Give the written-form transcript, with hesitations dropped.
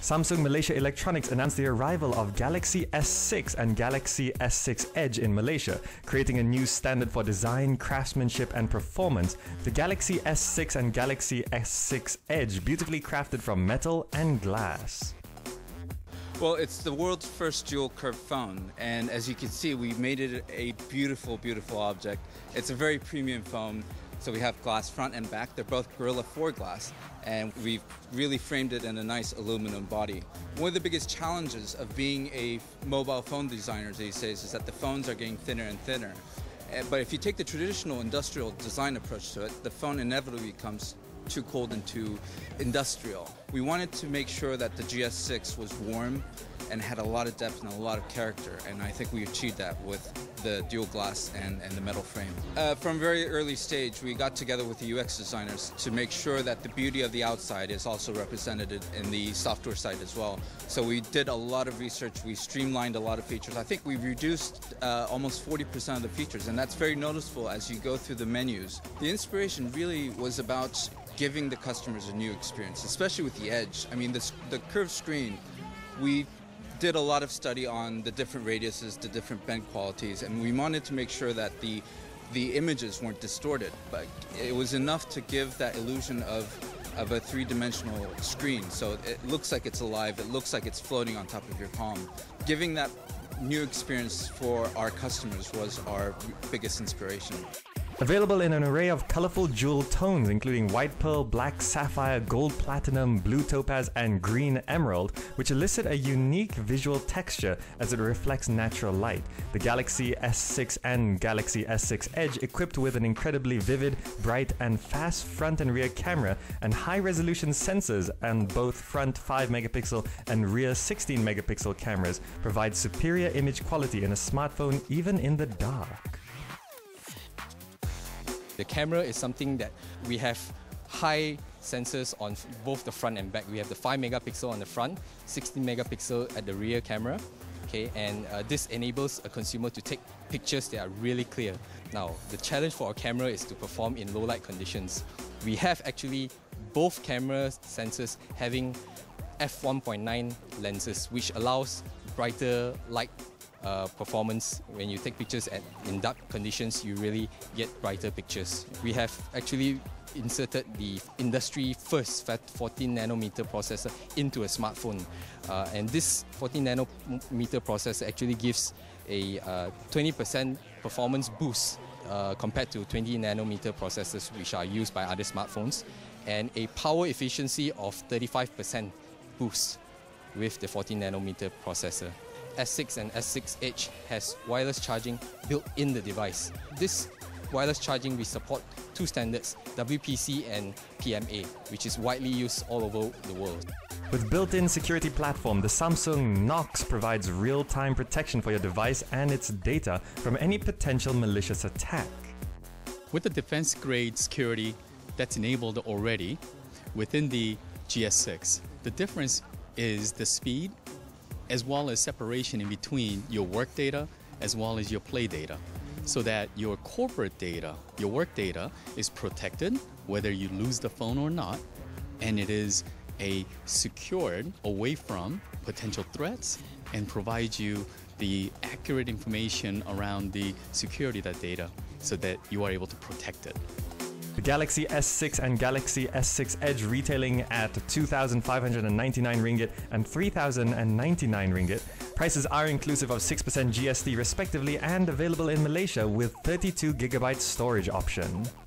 Samsung Malaysia Electronics announced the arrival of Galaxy S6 and Galaxy S6 Edge in Malaysia, creating a new standard for design, craftsmanship and performance. The Galaxy S6 and Galaxy S6 Edge beautifully crafted from metal and glass. Well, it's the world's first dual curve phone, and as you can see, we made it a beautiful, beautiful object. It's a very premium phone, so we have glass front and back. They're both Gorilla 4 glass, and we've really framed it in a nice aluminum body. One of the biggest challenges of being a mobile phone designer these days is that the phones are getting thinner and thinner. But if you take the traditional industrial design approach to it, the phone inevitably becomes too cold and too industrial. We wanted to make sure that the GS6 was warm and had a lot of depth and a lot of character, and I think we achieved that with the dual glass and the metal frame. From a very early stage, we got together with the UX designers to make sure that the beauty of the outside is also represented in the software side as well. So we did a lot of research, we streamlined a lot of features. I think we reduced almost 40% of the features, and that's very noticeable as you go through the menus. The inspiration really was about giving the customers a new experience, especially with the Edge. I mean, the curved screen, we did a lot of study on the different radiuses, the different bend qualities, and we wanted to make sure that the images weren't distorted, but it was enough to give that illusion of a three-dimensional screen. So it looks like it's alive, it looks like it's floating on top of your palm. Giving that new experience for our customers was our biggest inspiration. Available in an array of colorful jewel tones including white pearl, black sapphire, gold platinum, blue topaz and green emerald, which elicit a unique visual texture as it reflects natural light. The Galaxy S6 and Galaxy S6 Edge, equipped with an incredibly vivid, bright and fast front and rear camera and high-resolution sensors on both front 5 megapixel and rear 16 megapixel cameras, provide superior image quality in a smartphone even in the dark. The camera is something that we have high sensors on both the front and back. We have the 5 megapixel on the front, 16 megapixel at the rear camera. Okay, and this enables a consumer to take pictures that are really clear. Now, the challenge for our camera is to perform in low light conditions. We have actually both camera sensors having f1.9 lenses, which allows brighter light performance. When you take pictures in dark conditions, you really get brighter pictures. We have actually inserted the industry first 14 nanometer processor into a smartphone, and this 14 nanometer processor actually gives a 20% performance boost compared to 20 nanometer processors which are used by other smartphones, and a power efficiency of 35% boost with the 14 nanometer processor. S6 and S6 Edge has wireless charging built in the device. This wireless charging, we support two standards, WPC and PMA, which is widely used all over the world. With built-in security platform, the Samsung Knox provides real-time protection for your device and its data from any potential malicious attack. With the defense-grade security that's enabled already within the GS6, the difference is the speed as well as separation in between your work data as well as your play data, so that your corporate data, your work data, is protected whether you lose the phone or not, and it is secured away from potential threats and provides you the accurate information around the security of that data so that you are able to protect it. The Galaxy S6 and Galaxy S6 Edge retailing at 2,599 ringgit and 3,099 ringgit. Prices are inclusive of 6% GST respectively and available in Malaysia with 32GB storage option.